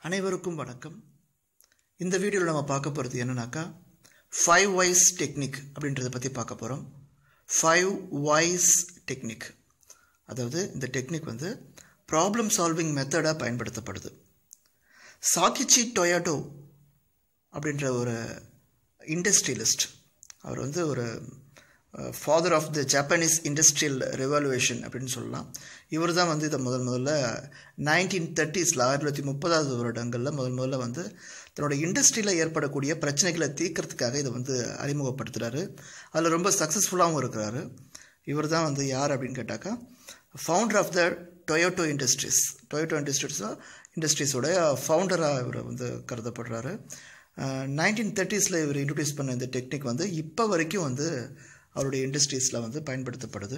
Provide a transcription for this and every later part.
அனைவருக்கும் வணக்கம். இந்த வீடியோவில் நம்ம பார்க்க போகிறது என்னன்னாக்கா 5 whys டெக்னிக் அப்படின்றத பற்றி பார்க்க போகிறோம். 5 whys டெக்னிக், அதாவது இந்த டெக்னிக் வந்து ப்ராப்ளம் சால்விங் மெத்தடாக பயன்படுத்தப்படுது. சாகிச்சி டொயோட்டோ அப்படின்ற ஒரு இண்டஸ்ட்ரியலிஸ்ட், அவர் வந்து ஒரு father of the Japanese industrial revolution அப்படின்னு சொல்லலாம். இவர் தான் வந்து இதை முதல்ல 1930s 1930 வருடங்களில் முதல்ல வந்து தன்னோட இண்டஸ்ட்ரியில் ஏற்படக்கூடிய பிரச்சனைகளை தீர்க்கறதுக்காக இதை வந்து அறிமுகப்படுத்துகிறாரு. அதில் ரொம்ப சக்ஸஸ்ஃபுல்லாகவும் இருக்கிறாரு. இவர் தான் வந்து யார் அப்படின்னு கேட்டாக்கா founder of the Toyota industries. Toyota இண்டஸ்ட்ரீஸோட ஃபவுண்டராக இவர் வந்து கருதப்படுறாரு. 1930s இவர் இன்ட்ரடியூஸ் பண்ண இந்த டெக்னிக் வந்து இப்போ வரைக்கும் வந்து அவருடைய இண்டஸ்ட்ரீஸில் வந்து பயன்படுத்தப்படுது.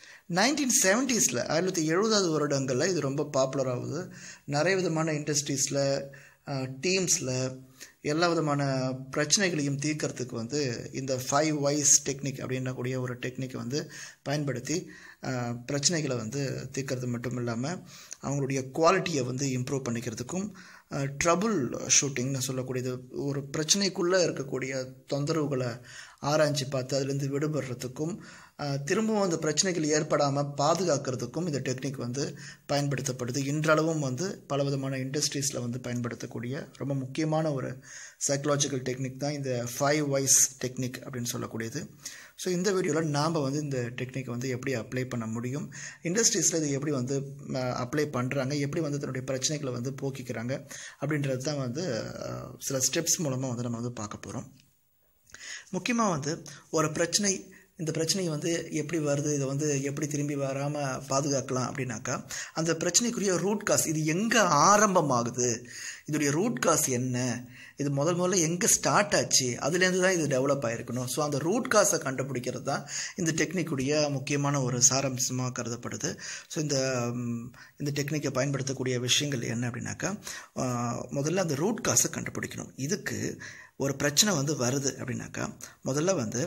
1970s 1970 வருடங்களில் இது ரொம்ப பாப்புலர் ஆகுது. நிறைய விதமான இண்டஸ்ட்ரீஸில் டீம்ஸில் எல்லா விதமான பிரச்சனைகளையும் தீர்க்கறதுக்கு வந்து இந்த 5 whys டெக்னிக் அப்படின்னக்கூடிய ஒரு டெக்னிக்கை வந்து பயன்படுத்தி பிரச்சனைகளை வந்து தீர்க்கறது மட்டும் இல்லாமல் அவங்களுடைய குவாலிட்டியை வந்து இம்ப்ரூவ் பண்ணிக்கிறதுக்கும் ட்ரபுள் ஷூட்டிங்னு சொல்லக்கூடியது, ஒரு பிரச்சனைக்குள்ளே இருக்கக்கூடிய தொந்தரவுகளை ஆராய்ச்சி பார்த்து அதுலேருந்து விடுபடுறதுக்கும் திரும்பவும் அந்த பிரச்சனைகள் ஏற்படாமல் பாதுகாக்கிறதுக்கும் இந்த டெக்னிக் வந்து பயன்படுத்தப்படுது. இன்றளவும் வந்து பல விதமான இண்டஸ்ட்ரீஸில் வந்து பயன்படுத்தக்கூடிய ரொம்ப முக்கியமான ஒரு சைக்கலாஜிக்கல் டெக்னிக் தான் இந்த 5 whys டெக்னிக் அப்படின்னு சொல்லக்கூடியது. ஸோ இந்த வீடியோவில் நாம் வந்து இந்த டெக்னிக்கை வந்து எப்படி அப்ளை பண்ண முடியும், இண்டஸ்ட்ரீஸில் இது எப்படி வந்து அப்ளை பண்ணுறாங்க, எப்படி வந்து தன்னுடைய பிரச்சனைகளை வந்து போக்கிக்கிறாங்க அப்படின்றது தான் வந்து சில ஸ்டெப்ஸ் மூலமாக வந்து நம்ம வந்து பார்க்க போகிறோம். முக்கியமாக வந்து ஒரு பிரச்சனை, இந்த பிரச்சனை வந்து எப்படி வருது, இதை வந்து எப்படி திரும்பி வராமல் பாதுகாக்கலாம் அப்படின்னாக்கா அந்த பிரச்சனைக்குரிய ரூட் காஸ், இது எங்கே ஆரம்பமாகுது, இதோடைய ரூட் காஸ் என்ன, இது முதல்ல எங்கே ஸ்டார்ட் ஆச்சு, அதுலேருந்து தான் இது டெவலப் ஆகிருக்கணும். ஸோ அந்த ரூட் காஸை கண்டுபிடிக்கிறது தான் இந்த டெக்னிக்குடைய முக்கியமான ஒரு சாராம்சமாக கருதப்படுது. ஸோ இந்த டெக்னிக்கை பயன்படுத்தக்கூடிய விஷயங்கள் என்ன அப்படின்னாக்கா முதல்ல அந்த ரூட் காஸை கண்டுபிடிக்கணும். இதுக்கு ஒரு பிரச்சனை வந்து வருது அப்படின்னாக்கா முதல்ல வந்து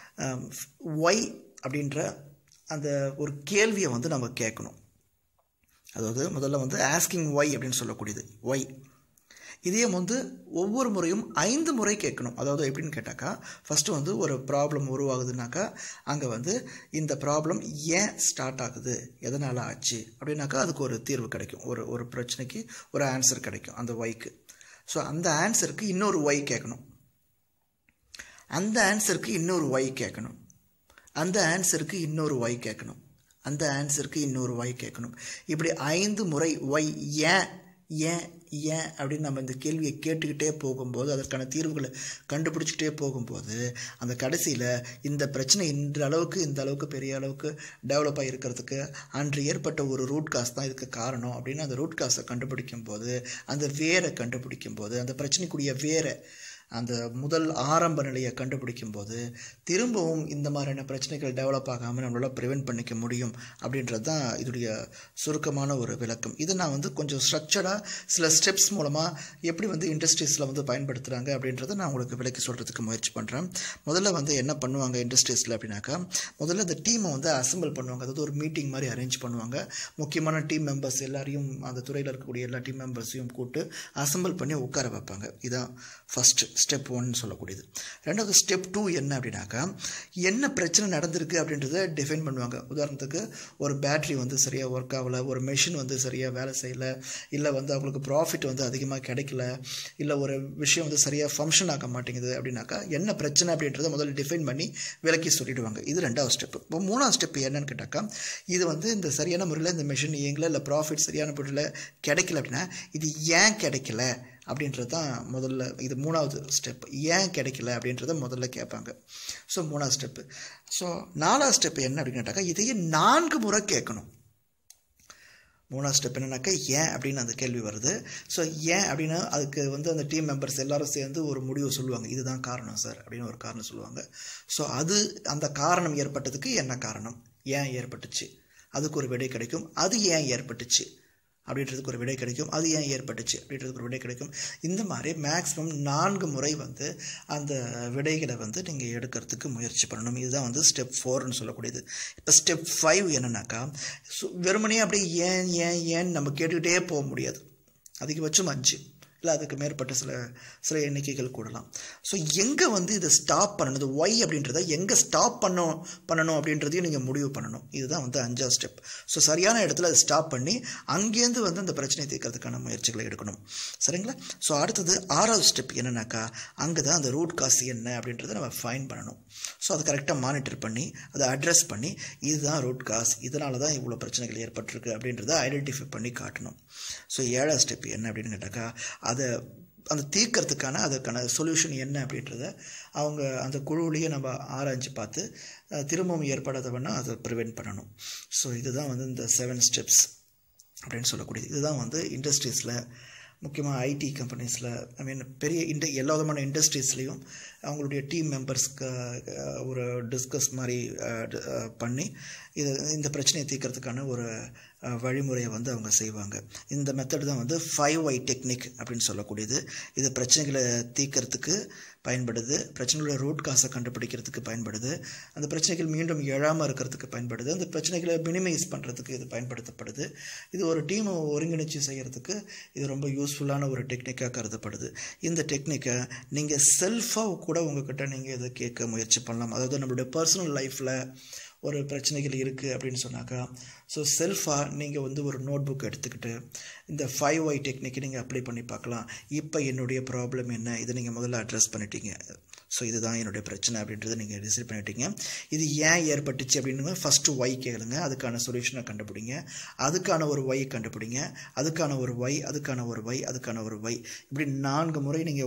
ஒய் அப்படின்ற அந்த ஒரு கேள்வியை வந்து நம்ம கேட்கணும். அதாவது முதல்ல வந்து ஆஸ்கிங் ஒய் அப்படின்னு சொல்லக்கூடியது ஒய். இதே வந்து ஒவ்வொரு முறையும் 5 முறை கேட்கணும். அதாவது எப்படின்னு கேட்டாக்கா ஃபஸ்ட்டு வந்து ஒரு ப்ராப்ளம் உருவாகுதுனாக்கா அங்கே வந்து இந்த ப்ராப்ளம் ஏன் ஸ்டார்ட் ஆகுது, எதனால் ஆச்சு அப்படின்னாக்கா அதுக்கு ஒரு தீர்வு கிடைக்கும், ஒரு பிரச்சனைக்கு ஒரு ஆன்சர் கிடைக்கும் அந்த ஒய்க்கு. ஸோ அந்த ஆன்சருக்கு இன்னொரு ஒய் கேட்கணும், அந்த ஆன்சருக்கு இன்னொரு ஒய் கேட்கணும், அந்த ஆன்சருக்கு இன்னொரு ஒய் கேட்கணும், அந்த ஆன்சருக்கு இன்னொரு ஒய் கேட்கணும். இப்படி 5 முறை ஒய், ஏன் ஏன் ஏன் அப்படின்னு நம்ம இந்த கேள்வியை கேட்டுக்கிட்டே போகும்போது அதற்கான தீர்வுகளை கண்டுபிடிச்சிக்கிட்டே போகும்போது அந்த கடைசியில் இந்த பிரச்சனை இந்த அளவுக்கு பெரிய அளவுக்கு டெவலப் ஆகிருக்கிறதுக்கு அன்று ஏற்பட்ட ஒரு ரூட் காஸ் தான் இதுக்கு காரணம் அப்படின்னு அந்த ரூட் காஸை கண்டுபிடிக்கும் போது, அந்த வேரை கண்டுபிடிக்கும் போது, அந்த பிரச்சனைக்குரிய வேரை, அந்த முதல் ஆரம்ப நிலையை கண்டுபிடிக்கும் போது திரும்பவும் இந்த மாதிரியான பிரச்சனைகள் டெவலப் ஆகாமல் நம்மளால் ப்ரிவென்ட் பண்ணிக்க முடியும் அப்படின்றது தான் இதோடைய சுருக்கமான ஒரு விளக்கம். இது நான் வந்து கொஞ்சம் ஸ்ட்ரக்சர்டாக சில ஸ்டெப்ஸ் மூலமாக எப்படி வந்து இண்டஸ்ட்ரீஸில் வந்து பயன்படுத்துகிறாங்க அப்படின்றத நான் உங்களுக்கு விளக்கி சொல்கிறதுக்கு முயற்சி பண்ணுறேன். முதல்ல வந்து என்ன பண்ணுவாங்க இண்டஸ்ட்ரீஸில் அப்படின்னாக்கா முதல்ல இந்த டீமை வந்து அசம்பிள் பண்ணுவாங்க. அதாவது ஒரு மீட்டிங் மாதிரி அரேஞ்ச் பண்ணுவாங்க. முக்கியமான டீம் மெம்பர்ஸ் எல்லாரையும், அந்த துறையில் இருக்கக்கூடிய எல்லா டீம் மெம்பர்ஸையும் கூப்பிட்டு அசம்பிள் பண்ணி உட்கார வைப்பாங்க. இதுதான் ஃபஸ்ட்டு ஸ்டெப் 1 சொல்லக்கூடியது. ரெண்டாவது ஸ்டெப் 2 என்ன அப்படின்னாக்கா என்ன பிரச்சனை நடந்திருக்கு அப்படின்றத டிஃபைன் பண்ணுவாங்க. உதாரணத்துக்கு ஒரு பேட்ரி வந்து சரியாக ஒர்க் ஆகலை, ஒரு மெஷின் வந்து சரியாக வேலை செய்யலை, இல்லை வந்து அவங்களுக்கு ப்ராஃபிட் வந்து அதிகமாக கிடைக்கல, இல்லை ஒரு விஷயம் வந்து சரியாக ஃபங்க்ஷன் ஆக மாட்டேங்குது அப்படின்னாக்கா என்ன பிரச்சனை அப்படின்றத முதல்ல டிஃபைன் பண்ணி விளக்கி சொல்லிவிடுவாங்க. இது ரெண்டாவது ஸ்டெப்பு. இப்போ மூணாவது ஸ்டெப் என்னன்னு கேட்டாக்கா இது வந்து இந்த சரியான முறையில் இந்த மெஷின் இயங்கலை, இல்லை ப்ராஃபிட் சரியான முறையில் கிடைக்கல அப்படின்னா இது ஏன் கிடைக்கல அப்படின்றது தான் முதல்ல. இது மூணாவது ஸ்டெப், ஏன் கிடைக்கல அப்படின்றத முதல்ல கேட்பாங்க. ஸோ மூணாவது ஸ்டெப்பு. ஸோ நாலாவது ஸ்டெப் என்ன அப்படின்னு கேட்டாக்கா இதையே 4 முறை கேட்கணும். மூணாவது ஸ்டெப் என்னன்னாக்கா ஏன் அப்படின்னு அந்த கேள்வி வருது. ஸோ ஏன் அப்படின்னா அதுக்கு வந்து அந்த டீம் மெம்பர்ஸ் எல்லாரும் சேர்ந்து ஒரு முடிவு சொல்லுவாங்க, இதுதான் காரணம் சார் அப்படின்னு ஒரு காரணம் சொல்லுவாங்க. ஸோ அந்த காரணம் ஏற்பட்டதுக்கு என்ன காரணம், ஏன் ஏற்பட்டுச்சு, அதுக்கு ஒரு விடை கிடைக்கும். அது ஏன் ஏற்பட்டுச்சு அப்படின்றதுக்கு ஒரு விடை கிடைக்கும், அது ஏன் ஏற்பட்டுச்சு அப்படின்றதுக்கு ஒரு விடை கிடைக்கும். இந்த மாதிரி மேக்ஸிமம் 4 முறை வந்து அந்த விடைகளை வந்து நீங்கள் எடுக்கிறதுக்கு முயற்சி பண்ணணும். இதுதான் வந்து ஸ்டெப் 4ன்னு சொல்லக்கூடியது. இப்போ ஸ்டெப் 5 என்னன்னாக்கா வெறுமனே அப்படியே ஏன் ஏன் ஏன் நம்ம கேட்டுக்கிட்டே போக முடியாது. அதிகபட்சம் 5 இல்லை அதுக்கு மேற்பட்ட சில எண்ணிக்கைகள் கூடலாம். ஸோ எங்கே வந்து இதை ஸ்டாப் பண்ணணும், இது ஒய் அப்படின்றத எங்கே ஸ்டாப் பண்ணணும் அப்படின்றதையும் நீங்கள் முடிவு பண்ணணும். இதுதான் வந்து 5ஆவது ஸ்டெப். ஸோ சரியான இடத்துல அதை ஸ்டாப் பண்ணி அங்கேருந்து வந்து அந்த பிரச்சனையை தீர்க்கறதுக்கான முயற்சிகளை எடுக்கணும். சரிங்களா? ஸோ அடுத்தது 6வது ஸ்டெப் என்னன்னாக்கா, அங்கே தான் அந்த ரூட் காஸ் என்ன அப்படின்றத நம்ம ஃபைண்ட் பண்ணணும். ஸோ அதை கரெக்டாக மானிட்டர் பண்ணி அதை அட்ரஸ் பண்ணி இதுதான் ரூட் காஸ், இதனால தான் இவ்வளோ பிரச்சனைகள் ஏற்பட்டிருக்கு அப்படின்றத ஐடென்டிஃபை பண்ணி காட்டணும். ஸோ 7வது ஸ்டெப் என்ன அப்படின்னு கேட்டாக்கா, அதை அந்த தீர்க்கறதுக்கான அதுக்கான சொல்யூஷன் என்ன அப்படின்றத அவங்க அந்த குழுவிலேயே நம்ம ஆராய்ஞ்சு பார்த்து திரும்பவும் ஏற்படாதவன்னா அதை ப்ரிவென்ட் பண்ணணும். ஸோ இதுதான் வந்து இந்த 7 ஸ்டெப்ஸ் அப்படின்னு சொல்லக்கூடியது. இதுதான் வந்து இண்டஸ்ட்ரீஸில், முக்கியமாக ஐடி கம்பெனிஸில், ஐ மீன் பெரிய எல்லா விதமான இண்டஸ்ட்ரீஸ்லேயும் அவங்களுடைய டீம் மெம்பர்ஸ்க்கு ஒரு டிஸ்கஸ் மாதிரி பண்ணி இந்த பிரச்சனையை தீர்க்கறதுக்கான ஒரு வழிமுறையை வந்து அவங்க செய்வாங்க. இந்த மெத்தட் தான் வந்து 5Y டெக்னிக் அப்படின்னு சொல்லக்கூடியது. இது பிரச்சனைகளை தீர்க்கறதுக்கு பயன்படுது, பிரச்சனைகளோட ரூட் காசை கண்டுபிடிக்கிறதுக்கு பயன்படுது, அந்த பிரச்சனைகள் மீண்டும் எழாமல் இருக்கிறதுக்கு பயன்படுது, அந்த பிரச்சனைகளை மினிமைஸ் பண்ணுறதுக்கு இது பயன்படுத்தப்படுது. இது ஒரு டீமை ஒருங்கிணைச்சு செய்கிறதுக்கு இது ரொம்ப யூஸ்ஃபுல்லான ஒரு டெக்னிக்காக கருதப்படுது. இந்த டெக்னிக்கை நீங்கள் செல்ஃபாக கூட உங்ககிட்ட நீங்கள் இதை கேட்க முயற்சி பண்ணலாம். அதாவது நம்மளுடைய பர்சனல் லைஃப்பில் ஒரு பிரச்சனைகள் இருக்குது அப்படின்னு சொன்னாக்கா, ஸோ செல்ஃபாக நீங்கள் வந்து ஒரு நோட் புக் எடுத்துக்கிட்டு இந்த 5Y டெக்னிக்கை நீங்கள் அப்ளை பண்ணி பார்க்கலாம். இப்போ என்னுடைய ப்ராப்ளம் என்ன, இதை நீங்கள் முதல்ல அட்ரஸ் பண்ணிட்டீங்க. ஸோ இதுதான் என்னுடைய பிரச்சனை அப்படின்றத நீங்கள் டிசைட் பண்ணிட்டீங்க. இது ஏன் ஏற்பட்டுச்சு அப்படின்னு ஃபஸ்ட்டு ஒய் கேளுங்க, அதுக்கான சொல்யூஷனை கண்டுபிடிங்க, அதுக்கான ஒரு ஒய் கண்டுபிடிங்க, அதுக்கான ஒரு ஒய், அதுக்கான ஒரு ஒய், அதுக்கான ஒரு ஒய், இப்படி 4 முறை நீங்கள்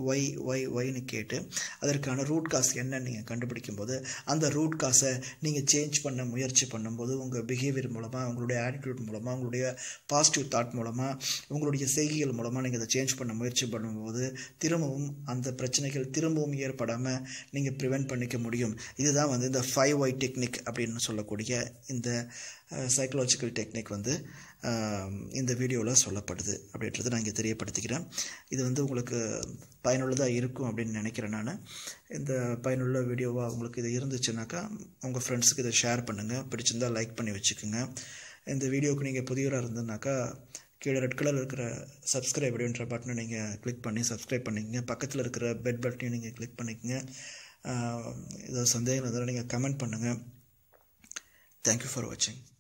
ஒய்னு கேட்டு அதற்கான ரூட் காஸ் என்னன்னு நீங்கள் கண்டுபிடிக்கும் போது அந்த ரூட் காசை நீங்கள் சேஞ்ச் பண்ண முயற்சி பண்ணும்போது உங்கள் பிஹேவியர் மூலமாக, உங்களுடைய ஆட்டிடியூட் மூலமாக, உங்களுடைய பாசிட்டிவ் தாட் மூலமாக, உங்களுடைய செய்கைகள் மூலமாக நீங்கள் அதை சேஞ்ச் பண்ண முயற்சி பண்ணும்போது திரும்பவும் அந்த பிரச்சனைகள் திரும்பவும் ஏற்படாமல் நீங்கள் ப்ரிவென்ட் பண்ணிக்க முடியும். இதுதான் வந்து இந்த 5Y டெக்னிக் அப்படின்னு சொல்லக்கூடிய இந்த சைக்கலாஜிக்கல் டெக்னிக் வந்து இந்த வீடியோவில் சொல்லப்படுது அப்படின்றத நான் இங்கே தெரியப்படுத்திக்கிறேன். இது வந்து உங்களுக்கு பயனுள்ளதாக இருக்கும் அப்படின்னு நினைக்கிறேன். நான் இந்த பயனுள்ள வீடியோவாக உங்களுக்கு இது இருந்துச்சுனாக்கா உங்கள் ஃப்ரெண்ட்ஸுக்கு இதை ஷேர் பண்ணுங்கள், பிடிச்சிருந்தால் லைக் பண்ணி வச்சுக்கோங்க. இந்த வீடியோவுக்கு நீங்கள் புதியவராக இருந்ததுனாக்கா கீழே ரெட் கலரில் இருக்கிற சப்ஸ்கிரைப் அப்படின்ற பட்டனை நீங்கள் கிளிக் பண்ணி சப்ஸ்கிரைப் பண்ணிக்கங்க. பக்கத்தில் இருக்கிற பெல் பட்டனையும் நீங்கள் கிளிக் பண்ணிக்கங்க. ஏதாவது சந்தேகம் இருந்தாலும் நீங்கள் கமெண்ட் பண்ணுங்கள். தேங்க்யூ ஃபார் வாட்சிங்.